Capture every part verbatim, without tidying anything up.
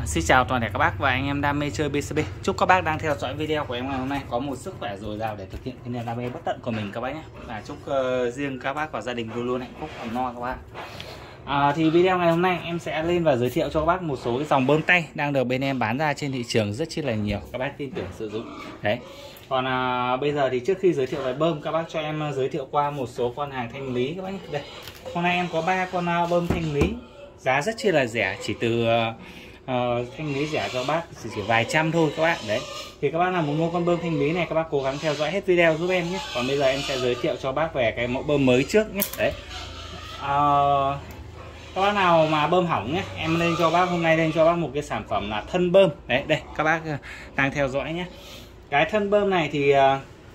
Xin chào toàn thể các bác và anh em đam mê chơi bê xê bê. Chúc các bác đang theo dõi video của em ngày hôm nay có một sức khỏe dồi dào để thực hiện cái niềm đam mê bất tận của mình các bác nhé. Và chúc uh, riêng các bác và gia đình luôn luôn hạnh phúc ấm no các bác. À, thì video ngày hôm nay em sẽ lên và giới thiệu cho các bác một số cái dòng bơm tay đang được bên em bán ra trên thị trường rất chi là nhiều, các bác tin tưởng sử dụng. Đấy. Còn à, bây giờ thì trước khi giới thiệu về bơm, các bác cho em giới thiệu qua một số con hàng thanh lý các bác nhé. Đây. Hôm nay em có ba con bơm thanh lý, giá rất chi là rẻ, chỉ từ uh, thanh lý rẻ cho bác chỉ, chỉ vài trăm thôi các bác. Đấy thì các bác nào muốn mua con bơm thanh lý này, các bác cố gắng theo dõi hết video giúp em nhé. Còn bây giờ em sẽ giới thiệu cho bác về cái mẫu bơm mới trước nhé. Đấy uh, các bác nào mà bơm hỏng nhé, em lên cho bác hôm nay lên cho bác một cái sản phẩm là thân bơm. Đấy đây các bác đang theo dõi nhé. Cái thân bơm này thì uh,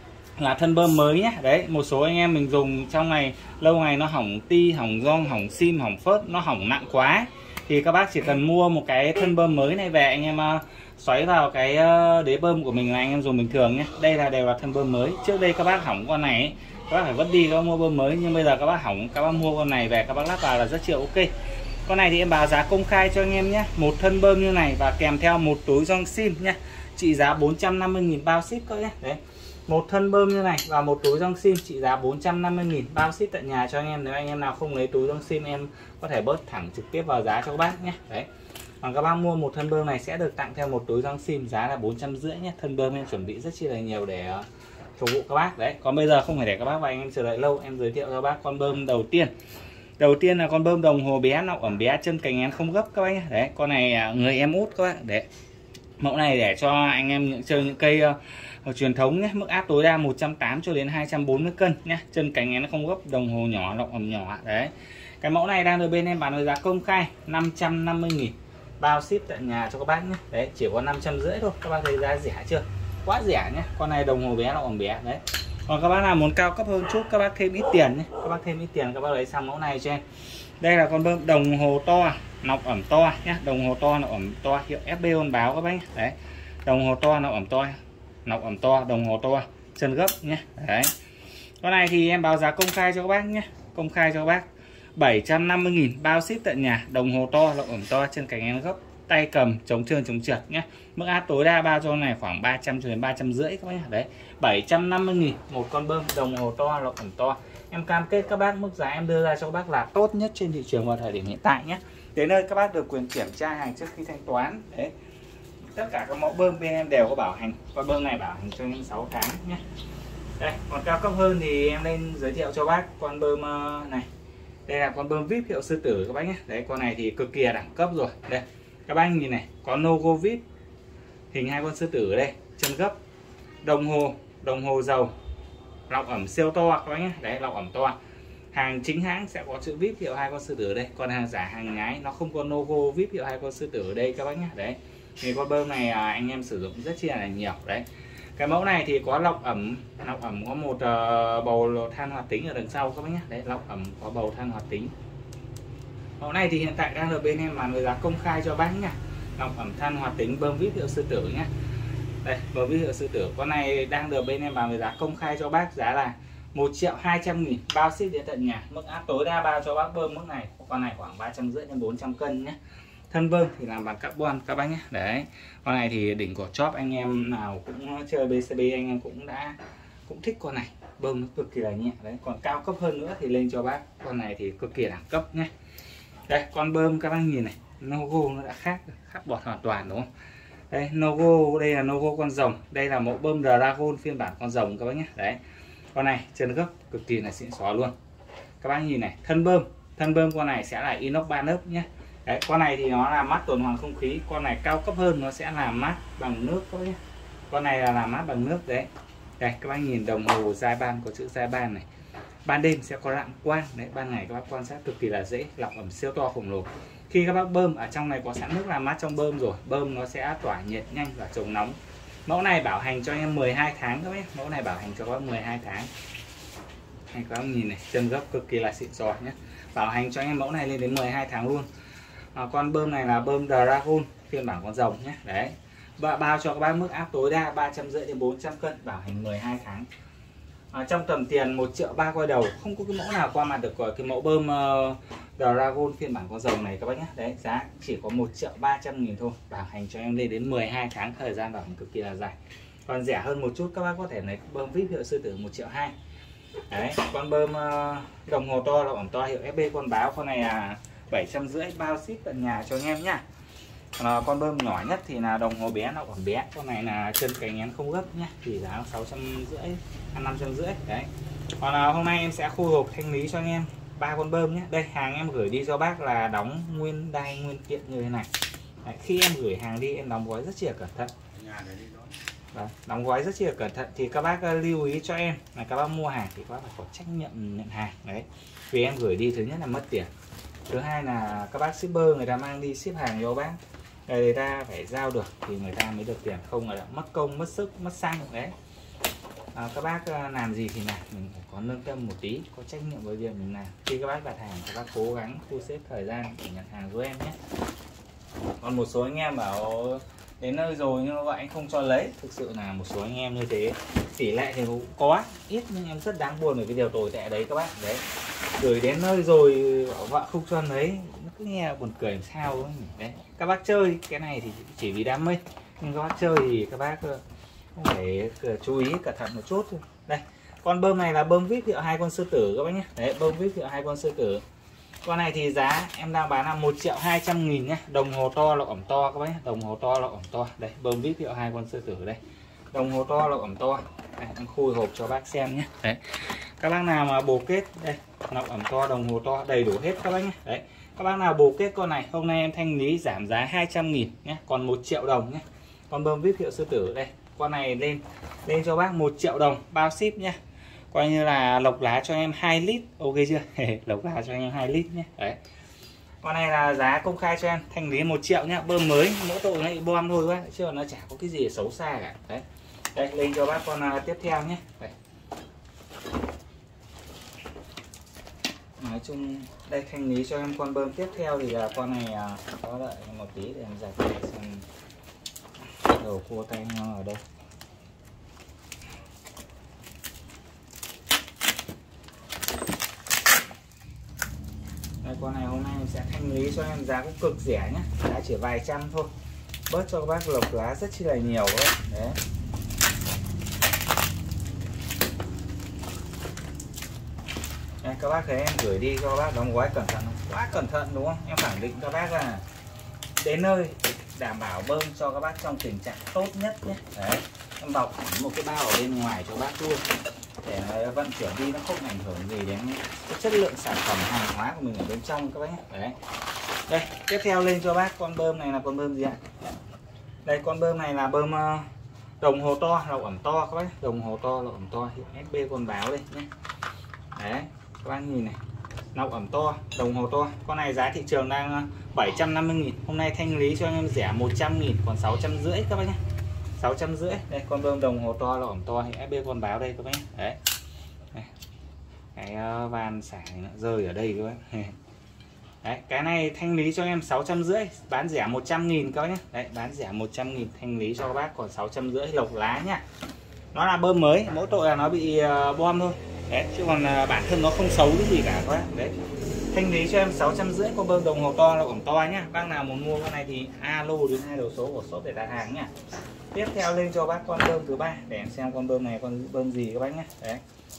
là thân bơm mới nhé. Đấy, một số anh em mình dùng trong này lâu ngày nó hỏng ti, hỏng gioăng, hỏng sim, hỏng phớt, nó hỏng nặng quá thì các bác chỉ cần mua một cái thân bơm mới này về, anh em uh, xoáy vào cái uh, đế bơm của mình là anh em dùng bình thường nhé. Đây là đều là thân bơm mới. Trước đây các bác hỏng con này ấy, các bác phải vứt đi các bác mua bơm mới, nhưng bây giờ các bác hỏng, các bác mua con này về các bác lắp vào là rất chiều ok. Con này thì em báo giá công khai cho anh em nhé, một thân bơm như này và kèm theo một túi gioăng sim nhé, trị giá bốn trăm năm mươi nghìn bao ship các nhé. Đấy, một thân bơm như này và một túi gioăng sim trị giá bốn trăm năm mươi nghìn bao ship tận nhà cho anh em. Nếu anh em nào không lấy túi gioăng sim em có thể bớt thẳng trực tiếp vào giá cho các bác nhé. Đấy, còn các bác mua một thân bơm này sẽ được tặng theo một túi gioăng sim, giá là bốn trăm rưỡi nhé. Thân bơm em chuẩn bị rất chi là nhiều để uh, phục vụ các bác. Đấy, còn bây giờ không phải để các bác và anh em chờ đợi lâu, em giới thiệu cho các bác con bơm đầu tiên. Đầu tiên là con bơm đồng hồ bé, nọng ẩm bé, chân cành én không gấp các bác nhé. Đấy, con này người em út các bác. Đấy, mẫu này để cho anh em những chơi những cây uh, truyền thống nhé, mức áp tối đa một trăm tám mươi cho đến hai trăm bốn mươi cân nhé, chân cành én không gấp, đồng hồ nhỏ, nọng ẩm nhỏ. Đấy, cái mẫu này đang được bên em bán với giá công khai năm trăm năm mươi nghìn bao ship tận nhà cho các bác nhé. Đấy, chỉ có năm trăm rưỡi thôi, các bác thấy giá rẻ chưa, quá rẻ nhé. Con này đồng hồ bé, nọng ẩm bé. Đấy, còn các bác nào muốn cao cấp hơn chút, các bác thêm ít tiền nhé, các bác thêm ít tiền các bác lấy sang mẫu này cho em. Đây là con bơm đồng hồ to, nọc ẩm to nhé, đồng hồ to, nọc ẩm to, hiệu ép bê on báo các bác nhé. Đấy, đồng hồ to, nọc ẩm to, nọc ẩm to, đồng hồ to, chân gấp nhé. Đấy, con này thì em báo giá công khai cho các bác nhé, công khai cho các bác bảy trăm năm mươi nghìn bao ship tận nhà, đồng hồ to, nọc ẩm to, chân cành én gấp, tay cầm, chống trơn chống trượt nhé. Mức áp tối đa bao cho này khoảng ba trăm cho đến ba trăm rưỡi các bác nhé. Đấy, bảy trăm năm mươi nghìn một con bơm đồng hồ to, nọc ẩm to. Em cam kết các bác mức giá em đưa ra cho các bác là tốt nhất trên thị trường vào thời điểm hiện tại nhé. Đến nơi các bác được quyền kiểm tra hàng trước khi thanh toán. Đấy, tất cả các mẫu bơm bên em đều có bảo hành, con bơm này bảo hành cho những sáu tháng nhé. Đây, còn cao cấp hơn thì em lên giới thiệu cho bác con bơm này. Đây là con bơm vê i pê hiệu sư tử các bác nhé. Đấy, con này thì cực kỳ đẳng cấp rồi. Đây, các bác nhìn này, có logo vê i pê, hình hai con sư tử ở đây, chân gấp, đồng hồ, đồng hồ dầu, lọc ẩm siêu to các bác nhé. Đấy, lọc ẩm to. Hàng chính hãng sẽ có chữ vê i pê hiệu hai con sư tử ở đây, còn hàng giả hàng nhái nó không có logo vê i pê hiệu hai con sư tử ở đây các bác nhé. Đấy, thì con bơm này anh em sử dụng rất chi là nhiều. Đấy, cái mẫu này thì có lọc ẩm, lọc ẩm có một uh, bầu than hoạt tính ở đằng sau các bác nhé. Đấy, lọc ẩm có bầu than hoạt tính. Mẫu này thì hiện tại đang được bên em bán với giá công khai cho bác nhá, lọc ẩm than hoạt tính bơm vê i pê hiệu sư tử nhé. Đây, bơm vê i pê hiệu sư tử, con này đang được bên em bán với giá công khai cho bác, giá là một triệu hai trăm nghìn bao ship đến tận nhà, mức áp tối đa bao cho bác bơm mức này, con này khoảng ba trăm rưỡi đến bốn trăm cân nhé. Thân bơm thì làm bằng carbon các bác nhé. Đấy, con này thì đỉnh của chóp, anh em nào cũng chơi bê xê bê anh em cũng đã cũng thích con này, bơm nó cực kỳ là nhẹ. Đấy, còn cao cấp hơn nữa thì lên cho bác con này thì cực kỳ đẳng cấp nhé. Đây, con bơm các bác nhìn này, logo nó đã khác khác bọt hoàn toàn đúng không. Đây, logo đây là logo con rồng, đây là mẫu bơm Dragon phiên bản con rồng các bác nhé. Đấy, con này chân gấp cực kỳ là xịn xó luôn. Các bác nhìn này, thân bơm, thân bơm con này sẽ là inox ba lớp nhé. Đấy, con này thì nó là mát tuần hoàn không khí, con này cao cấp hơn nó sẽ là mát bằng nước các bác nhé. Con này là làm mát bằng nước. Đấy, đây các bác nhìn đồng hồ dai ban, có chữ dai ban này, ban đêm sẽ có rạng quang. Đấy, ban ngày các bác quan sát cực kỳ là dễ, lọc ẩm siêu to khổng lồ. Khi các bác bơm ở trong này có sẵn nước làm mát trong bơm rồi, bơm nó sẽ tỏa nhiệt nhanh và chống nóng. Mẫu này bảo hành cho em mười hai tháng các bác, mẫu này bảo hành cho các bác mười hai tháng. Này các bác nhìn này, chân gấp cực kỳ là xịn sò nhé, bảo hành cho em mẫu này lên đến mười hai tháng luôn. À, con bơm này là bơm Dragon phiên bản con rồng nhé. Đấy, bao cho các bác mức áp tối đa ba trăm rưỡi đến bốn trăm cân, bảo hành mười hai tháng. À, trong tầm tiền một triệu ba quay đầu, không có cái mẫu nào qua mặt được rồi. Cái mẫu bơm uh, Dragon phiên bản con rồng này các bác nhé. Đấy, giá chỉ có một triệu ba trăm nghìn thôi. Bảo hành cho em lên đến mười hai tháng, thời gian bảo hành cực kỳ là dài. Còn rẻ hơn một chút các bác có thể lấy bơm vê i pê hiệu sư tử một triệu hai. Đấy, con bơm uh, đồng hồ to là ẩm to hiệu ép bê con báo, con này là bảy trăm rưỡi, bao ship tận nhà cho anh em nhá. À, con bơm nhỏ nhất thì là đồng hồ bé, nó còn bé, con này là chân cánh én không gấp nhá, thì giá sáu trăm rưỡi, năm trăm rưỡi đấy. Còn à, hôm nay em sẽ khu hộp thanh lý cho anh em ba con bơm nhé. Đây, hàng em gửi đi cho bác là đóng nguyên đai nguyên kiện như thế này. Đấy, khi em gửi hàng đi em đóng gói rất chi là cẩn thận. Đấy, đóng gói rất chi là cẩn thận thì các bác uh, lưu ý cho em là các bác mua hàng thì các bác phải có trách nhiệm nhận hàng đấy. Vì em gửi đi thứ nhất là mất tiền, thứ hai là các bác shipper người ta mang đi ship hàng cho bác, người ta phải giao được thì người ta mới được tiền, không là mất công mất sức mất xăng đấy. À, các bác uh, làm gì thì làm mình phải có lương tâm một tí, có trách nhiệm với việc mình làm. Khi các bác đặt hàng các bác cố gắng thu xếp thời gian để nhận hàng với em nhé. Còn một số anh em bảo đến nơi rồi nhưng mà vậy anh không cho lấy, thực sự là một số anh em như thế, tỷ lệ thì cũng có ít nhưng em rất đáng buồn về cái điều tồi tệ đấy các bác. Đấy, gửi đến nơi rồi bảo vợ không cho lấy, nó cứ nghe buồn cười làm sao ấy. Đấy, các bác chơi cái này thì chỉ vì đam mê, nhưng các bác chơi thì các bác cũng phải chú ý cẩn thận một chút thôi. Đây, con bơm này là bơm vê i pê hiệu hai con sư tử các bác nhé. Đấy, bơm vê i pê hiệu hai con sư tử. Con này thì giá em đang bán là một triệu hai trăm nghìn nhé. Đồng hồ to lọc ẩm to các bác nhé. Đồng hồ to lọc ẩm to. Đây, bơm vê i pê hiệu hai con sư tử đây. Đồng hồ to lọc ẩm to. Đây, em khui hộp cho bác xem nhé. Đấy. Các bác nào mà bồ kết đây, lọc ẩm to, đồng hồ to đầy đủ hết các bác nhé. Đấy. Các bác nào bồ kết con này, hôm nay em thanh lý giảm giá hai trăm nghìn nhé, còn một triệu đồng nhé. Con bơm vê i pê hiệu sư tử đây. Con này lên lên cho bác một triệu đồng bao ship nhé. Coi như là lộc lá cho em hai lít, ok chưa? Lộc lá cho em hai lít nhé. Đấy. Con này là giá công khai cho em, thanh lý một triệu nhá, bơm mới, mỗi tội này bom thôi quá, chứ nó chả có cái gì xấu xa cả. Đấy. Đây, lên cho bác con uh, tiếp theo nhé. Đây. Nói chung đây thanh lý cho em con bơm tiếp theo thì là con này uh, có đợi một tí để em giải quyết xem đầu cua tay nó ở đây. Đây, con này hôm nay mình sẽ thanh lý cho em giá cũng cực rẻ nhé, giá chỉ vài trăm thôi, bớt cho các bác lộc lá rất chi là nhiều đấy. Đấy. Đây, các bác thấy em gửi đi cho các bác đóng gói cẩn thận, quá cẩn thận đúng không? Em khẳng định các bác là đến nơi đảm bảo bơm cho các bác trong tình trạng tốt nhất nhé. Đấy, em bọc một cái bao ở bên ngoài cho bác luôn để vận chuyển đi nó không ảnh hưởng gì đến cái chất lượng sản phẩm hàng hóa của mình ở bên trong các bác nhé. Đấy. Đây, tiếp theo lên cho bác con bơm này là con bơm gì ạ? Đây, con bơm này là bơm uh, đồng hồ to, lọc ẩm to các bác. Đồng hồ to, lọc ẩm to hiệu ép bê con báo đây nhé. Đấy, các bác nhìn này, lọc ẩm to, đồng hồ to. Con này giá thị trường đang bảy trăm năm mươi nghìn, hôm nay thanh lý cho anh em rẻ một trăm nghìn, còn sáu trăm rưỡi các bác nhé. sáu trăm rưỡi. Đây, con bơm đồng hồ to, lọc ẩm to hiệu ép bê con báo đây các bác nhé. Đấy. Đây. Cái uh, van xả này nó rơi ở đây các bác. Đấy, cái này thanh lý cho em sáu trăm rưỡi, bán rẻ một trăm nghìn các bác nhé. Đấy, bán rẻ một trăm nghìn thanh lý cho các bác còn sáu trăm rưỡi lộc lá nhá. Nó là bơm mới, mỗi tội là nó bị uh, bom thôi. Đấy, chứ còn uh, bản thân nó không xấu cái gì cả các bác. Đấy. Thanh lý cho em sáu trăm rưỡi con bơm đồng hồ to lộc ẩm to nhá. Bác nào muốn mua con này thì alo đến hai đầu số của shop để đặt hàng nhá. Tiếp theo lên cho bác con bơm thứ ba để em xem con bơm này con bơm gì các bác nhé. Đấy.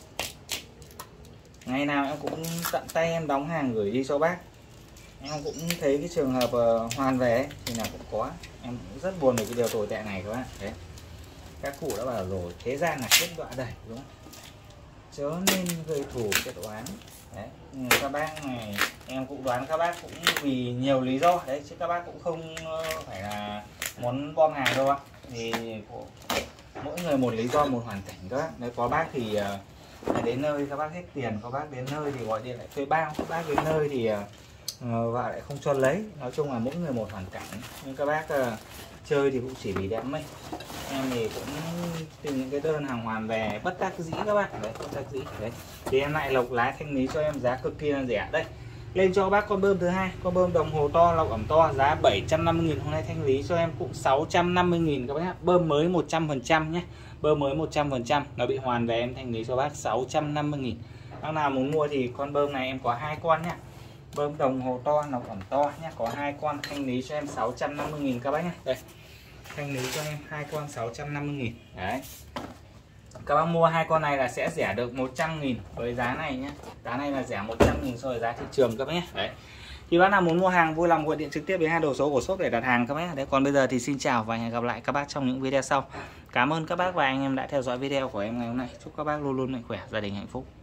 Ngày nào em cũng tận tay em đóng hàng gửi đi cho bác. Em cũng thấy cái trường hợp uh, hoàn về ấy, thì nào cũng có. Em cũng rất buồn về cái điều tồi tệ này các bạn. Đấy. Các cụ đã bảo rồi, thế gian là kết đoạn đầy đúng không? Chớ nên gây thù kết oán. Đấy. Nhưng các bác này em cũng đoán các bác cũng vì nhiều lý do đấy, chứ các bác cũng không uh, phải là muốn bom hàng đâu ạ. Thì mỗi người một lý do, một hoàn cảnh các bác. Đấy, có bác thì uh, đến nơi các bác hết tiền, có bác đến nơi thì gọi điện lại thuê bao, các bác đến nơi thì uh, và lại không cho lấy. Nói chung là mỗi người một hoàn cảnh, nhưng các bác uh, chơi thì cũng chỉ vì đam mê. Em thì cũng tìm những cái đơn hàng hoàn về bất đắc dĩ các bác. Đấy, bất đắc dĩ. Đấy, thì em lại lộc lá thanh lý cho em giá cực kỳ là rẻ. Đây, lên cho bác con bơm thứ hai, con bơm đồng hồ to lọc ẩm to giá bảy trăm năm mươi nghìn, hôm nay thanh lý cho em cũng sáu trăm năm mươi nghìn các bác nhé. Bơm mới một trăm phần trăm nhé, Bơm mới một trăm phần trăm, nó bị hoàn về em thanh lý cho bác sáu trăm năm mươi nghìn. Bác nào muốn mua thì con bơm này em có hai con nhá. Bơm đồng hồ to, nó còn to nhá, có hai con, thanh lý cho em sáu trăm năm mươi nghìn các bác nhá. Đây. Thanh lý cho em hai con sáu trăm năm mươi nghìn. Đấy. Các bác mua hai con này là sẽ rẻ được một trăm nghìn với giá này nhé. Giá này là rẻ một trăm nghìn so với giá thị trường các bác nhé. Đấy. Thì bác nào muốn mua hàng vui lòng gọi điện trực tiếp đến hai đầu số của shop để đặt hàng các bác. Đấy, còn bây giờ thì xin chào và hẹn gặp lại các bác trong những video sau. Cảm ơn các bác và anh em đã theo dõi video của em ngày hôm nay. Chúc các bác luôn luôn mạnh khỏe, gia đình hạnh phúc.